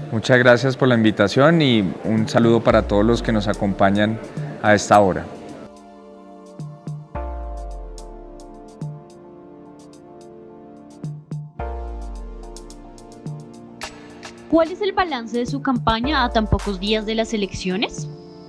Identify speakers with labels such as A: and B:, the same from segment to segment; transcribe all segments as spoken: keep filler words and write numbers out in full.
A: Muchas gracias por la invitación y un saludo para todos los que nos acompañan a esta hora.
B: ¿Cuál es el balance de su campaña a tan pocos días de las elecciones?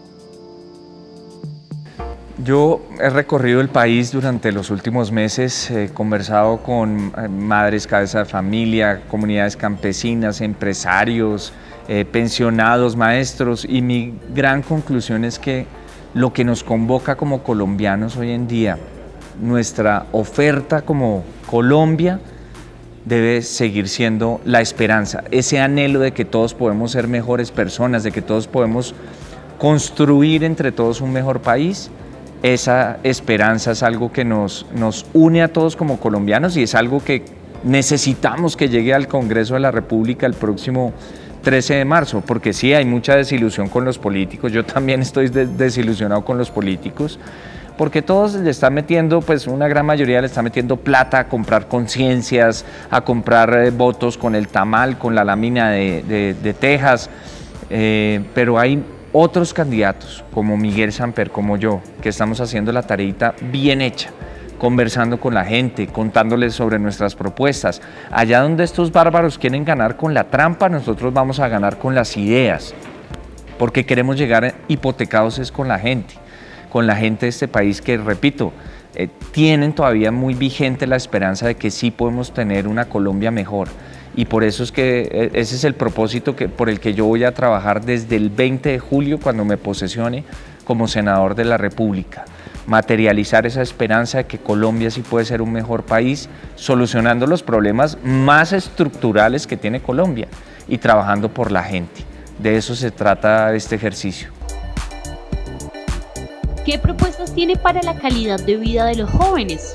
A: Yo he recorrido el país durante los últimos meses, he conversado con madres, cabezas de familia, comunidades campesinas, empresarios, eh, pensionados, maestros, y mi gran conclusión es que lo que nos convoca como colombianos hoy en día, nuestra oferta como Colombia, debe seguir siendo la esperanza, ese anhelo de que todos podemos ser mejores personas, de que todos podemos construir entre todos un mejor país. Esa esperanza es algo que nos, nos une a todos como colombianos y es algo que necesitamos que llegue al Congreso de la República el próximo trece de marzo, porque sí, hay mucha desilusión con los políticos, yo también estoy desilusionado con los políticos, porque todos le están metiendo, pues una gran mayoría le está metiendo plata a comprar conciencias, a comprar eh, votos con el tamal, con la lámina de, de, de Texas, eh, pero hay otros candidatos como Miguel Samper, como yo, que estamos haciendo la tareita bien hecha, conversando con la gente, contándoles sobre nuestras propuestas. Allá donde estos bárbaros quieren ganar con la trampa, nosotros vamos a ganar con las ideas, porque queremos llegar hipotecados es con la gente, con la gente de este país que, repito, eh, tienen todavía muy vigente la esperanza de que sí podemos tener una Colombia mejor. Y por eso es que ese es el propósito que, por el que yo voy a trabajar desde el veinte de julio, cuando me posesione como senador de la República. Materializar esa esperanza de que Colombia sí puede ser un mejor país, solucionando los problemas más estructurales que tiene Colombia y trabajando por la gente. De eso se trata este ejercicio.
B: ¿Qué propuestas tiene para la calidad de vida de los jóvenes?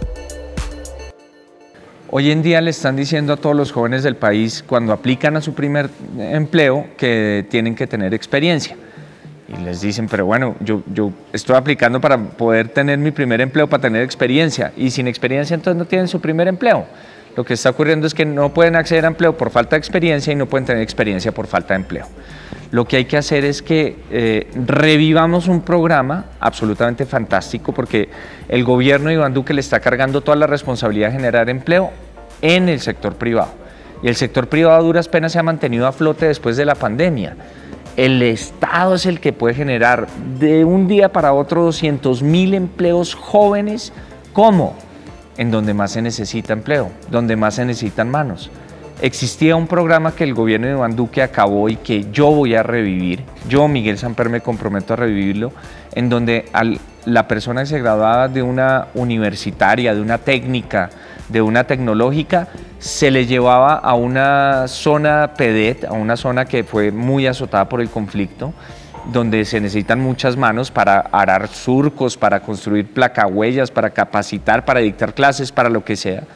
A: Hoy en día le están diciendo a todos los jóvenes del país, cuando aplican a su primer empleo, que tienen que tener experiencia. Y les dicen, pero bueno, yo, yo estoy aplicando para poder tener mi primer empleo, para tener experiencia. Y sin experiencia entonces no tienen su primer empleo. Lo que está ocurriendo es que no pueden acceder a empleo por falta de experiencia y no pueden tener experiencia por falta de empleo. Lo que hay que hacer es que eh, revivamos un programa absolutamente fantástico, porque el gobierno de Iván Duque le está cargando toda la responsabilidad de generar empleo en el sector privado. Y el sector privado a duras penas se ha mantenido a flote después de la pandemia. El Estado es el que puede generar de un día para otro doscientos mil empleos jóvenes. ¿Cómo? En donde más se necesita empleo, donde más se necesitan manos. Existía un programa que el gobierno de Iván Duque acabó y que yo voy a revivir, yo, Miguel Samper, me comprometo a revivirlo, en donde al, la persona que se graduaba de una universitaria, de una técnica, de una tecnológica, se le llevaba a una zona P E D E T, a una zona que fue muy azotada por el conflicto, donde se necesitan muchas manos para arar surcos, para construir placahuellas, para capacitar, para dictar clases, para lo que sea.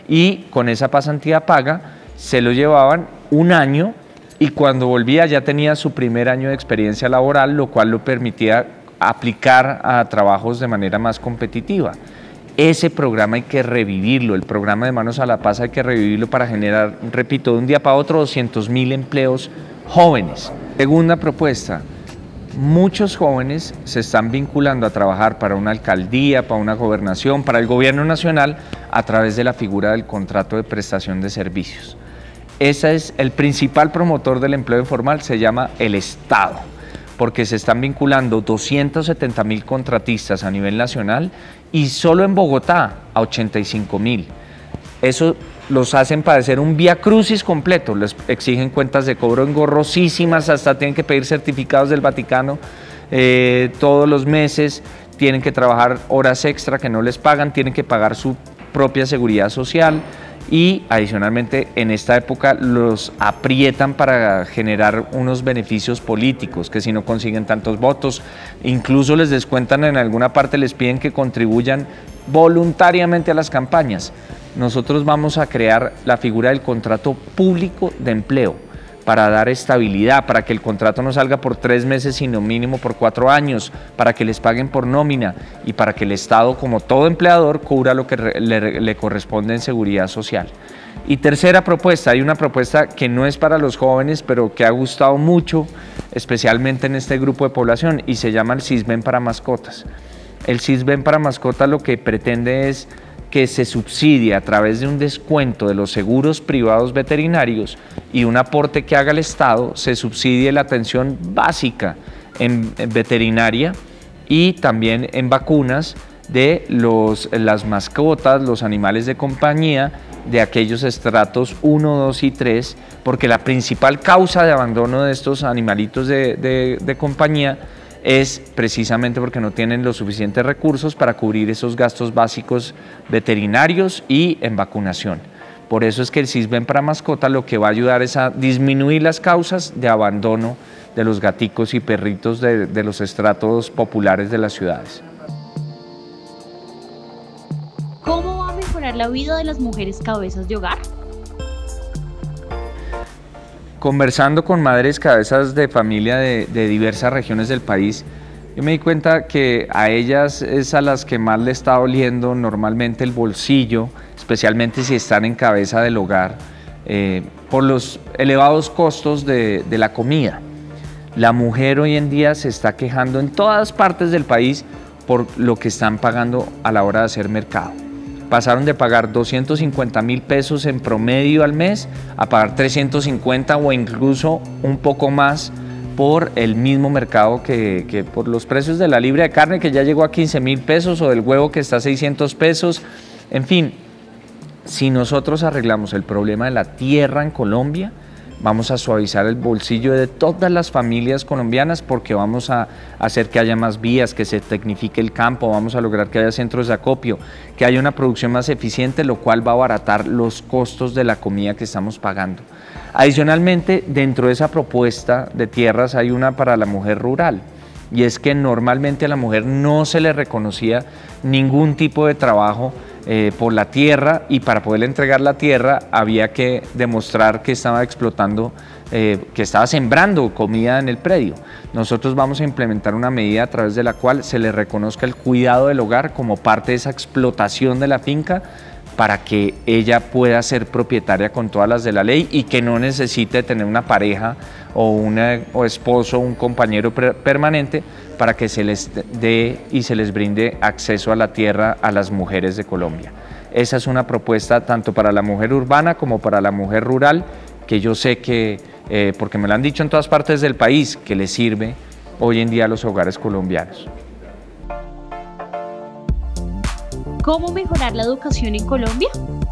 A: Y con esa pasantía paga se lo llevaban un año y cuando volvía ya tenía su primer año de experiencia laboral, lo cual lo permitía aplicar a trabajos de manera más competitiva. Ese programa hay que revivirlo, el programa de Manos a la Paz hay que revivirlo para generar, repito, de un día para otro doscientos mil empleos jóvenes. Segunda propuesta, muchos jóvenes se están vinculando a trabajar para una alcaldía, para una gobernación, para el gobierno nacional a través de la figura del contrato de prestación de servicios. Ese es el principal promotor del empleo informal, se llama el Estado, porque se están vinculando doscientos setenta mil contratistas a nivel nacional y solo en Bogotá a ochenta y cinco mil. Eso los hacen padecer un viacrucis completo, les exigen cuentas de cobro engorrosísimas, hasta tienen que pedir certificados del Vaticano eh, todos los meses, tienen que trabajar horas extra que no les pagan, tienen que pagar su propia seguridad social y adicionalmente en esta época los aprietan para generar unos beneficios políticos, que si no consiguen tantos votos, incluso les descuentan en alguna parte, les piden que contribuyan voluntariamente a las campañas. Nosotros vamos a crear la figura del contrato público de empleo para dar estabilidad, para que el contrato no salga por tres meses, sino mínimo por cuatro años, para que les paguen por nómina y para que el Estado, como todo empleador, cubra lo que le, le corresponde en seguridad social. Y tercera propuesta, hay una propuesta que no es para los jóvenes, pero que ha gustado mucho, especialmente en este grupo de población, y se llama el Sisbén para mascotas. El Sisbén para mascotas lo que pretende es que se subsidie a través de un descuento de los seguros privados veterinarios y un aporte que haga el Estado, se subsidie la atención básica en, en veterinaria y también en vacunas de los, las mascotas, los animales de compañía, de aquellos estratos uno, dos y tres, porque la principal causa de abandono de estos animalitos de, de, de compañía es precisamente porque no tienen los suficientes recursos para cubrir esos gastos básicos veterinarios y en vacunación. Por eso es que el Sisbén para mascotas lo que va a ayudar es a disminuir las causas de abandono de los gaticos y perritos de, de los estratos populares de las ciudades.
B: ¿Cómo va a mejorar la vida de las mujeres cabezas de hogar?
A: Conversando con madres cabezas de familia de, de diversas regiones del país, yo me di cuenta que a ellas es a las que más le está doliendo normalmente el bolsillo, especialmente si están en cabeza del hogar, eh, por los elevados costos de, de la comida. La mujer hoy en día se está quejando en todas partes del país por lo que están pagando a la hora de hacer mercado. Pasaron de pagar doscientos cincuenta mil pesos en promedio al mes a pagar trescientos cincuenta o incluso un poco más por el mismo mercado que, que por los precios de la libra de carne, que ya llegó a quince mil pesos, o del huevo que está a seiscientos pesos. En fin, si nosotros arreglamos el problema de la tierra en Colombia, vamos a suavizar el bolsillo de todas las familias colombianas, porque vamos a hacer que haya más vías, que se tecnifique el campo, vamos a lograr que haya centros de acopio, que haya una producción más eficiente, lo cual va a abaratar los costos de la comida que estamos pagando. Adicionalmente, dentro de esa propuesta de tierras hay una para la mujer rural, y es que normalmente a la mujer no se le reconocía ningún tipo de trabajo Eh, por la tierra, y para poder entregar la tierra había que demostrar que estaba explotando, eh, que estaba sembrando comida en el predio. Nosotros vamos a implementar una medida a través de la cual se le reconozca el cuidado del hogar como parte de esa explotación de la finca, para que ella pueda ser propietaria con todas las de la ley y que no necesite tener una pareja o un o esposo o un compañero permanente para que se les dé y se les brinde acceso a la tierra a las mujeres de Colombia. Esa es una propuesta tanto para la mujer urbana como para la mujer rural, que yo sé que, eh, porque me lo han dicho en todas partes del país, que les sirve hoy en día a los hogares colombianos.
B: ¿Cómo mejorar la educación en Colombia?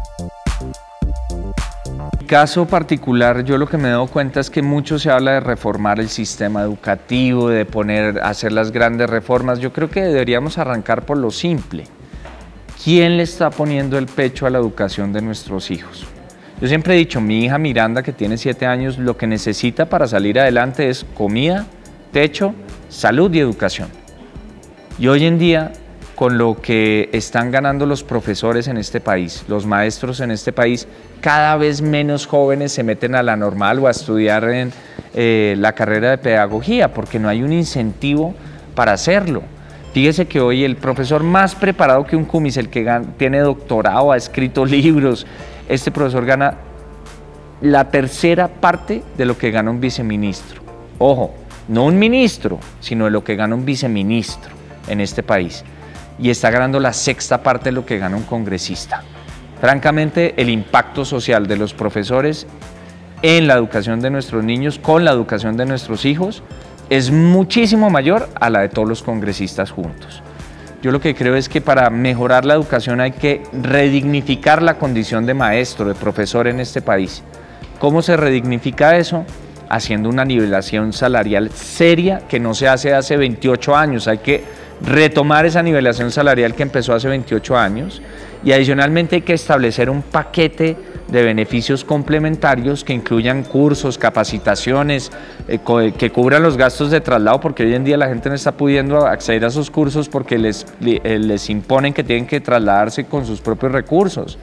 A: En mi caso particular, yo lo que me he dado cuenta es que mucho se habla de reformar el sistema educativo, de poner, hacer las grandes reformas. Yo creo que deberíamos arrancar por lo simple. ¿Quién le está poniendo el pecho a la educación de nuestros hijos? Yo siempre he dicho, mi hija Miranda, que tiene siete años, lo que necesita para salir adelante es comida, techo, salud y educación. Y hoy en día, con lo que están ganando los profesores en este país, los maestros en este país, cada vez menos jóvenes se meten a la normal o a estudiar en eh, la carrera de pedagogía, porque no hay un incentivo para hacerlo. Fíjese que hoy el profesor más preparado que un cumis, el que gana, tiene doctorado, ha escrito libros, este profesor gana la tercera parte de lo que gana un viceministro. Ojo, no un ministro, sino de lo que gana un viceministro en este país. Y está ganando la sexta parte de lo que gana un congresista. Francamente, el impacto social de los profesores en la educación de nuestros niños, con la educación de nuestros hijos, es muchísimo mayor a la de todos los congresistas juntos. Yo lo que creo es que para mejorar la educación hay que redignificar la condición de maestro, de profesor en este país. ¿Cómo se redignifica eso? Haciendo una nivelación salarial seria que no se hace hace veintiocho años. Hay que retomar esa nivelación salarial que empezó hace veintiocho años, y adicionalmente hay que establecer un paquete de beneficios complementarios que incluyan cursos, capacitaciones, eh, que cubran los gastos de traslado, porque hoy en día la gente no está pudiendo acceder a esos cursos porque les, les imponen que tienen que trasladarse con sus propios recursos.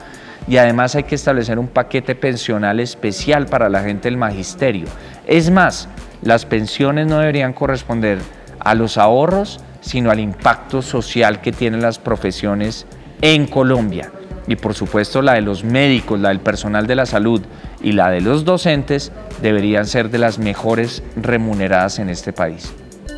A: y además hay que establecer un paquete pensional especial para la gente del magisterio. Es más, las pensiones no deberían corresponder a los ahorros, sino al impacto social que tienen las profesiones en Colombia. Y por supuesto la de los médicos, la del personal de la salud y la de los docentes deberían ser de las mejores remuneradas en este país.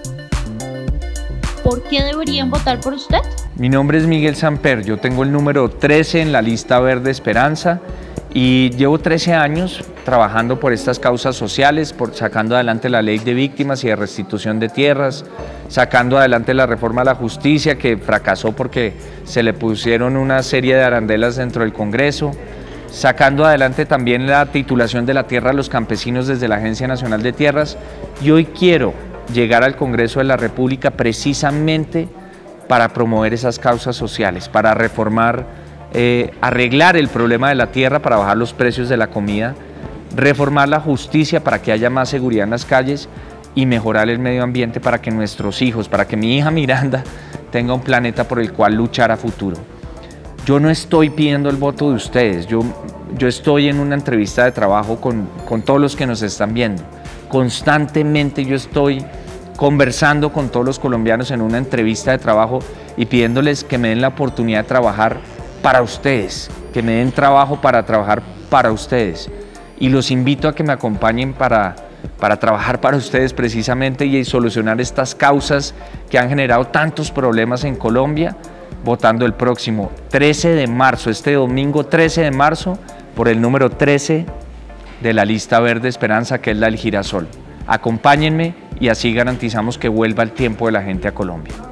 B: ¿Por qué deberían votar por usted?
A: Mi nombre es Miguel Samper, yo tengo el número trece en la lista verde Esperanza y llevo trece años trabajando por estas causas sociales, por sacando adelante la ley de víctimas y de restitución de tierras, sacando adelante la reforma a la justicia que fracasó porque se le pusieron una serie de arandelas dentro del Congreso, sacando adelante también la titulación de la tierra a los campesinos desde la Agencia Nacional de Tierras, y hoy quiero llegar al Congreso de la República precisamente para promover esas causas sociales, para reformar, eh, arreglar el problema de la tierra para bajar los precios de la comida, reformar la justicia para que haya más seguridad en las calles y mejorar el medio ambiente para que nuestros hijos, para que mi hija Miranda tenga un planeta por el cual luchar a futuro. Yo no estoy pidiendo el voto de ustedes, yo, yo estoy en una entrevista de trabajo con, con todos los que nos están viendo. Constantemente yo estoy conversando con todos los colombianos en una entrevista de trabajo y pidiéndoles que me den la oportunidad de trabajar para ustedes, que me den trabajo para trabajar para ustedes. Y los invito a que me acompañen para, para trabajar para ustedes precisamente y solucionar estas causas que han generado tantos problemas en Colombia, votando el próximo trece de marzo, este domingo trece de marzo, por el número trece de la lista verde Esperanza, que es la del girasol. Acompáñenme y así garantizamos que vuelva el tiempo de la gente a Colombia.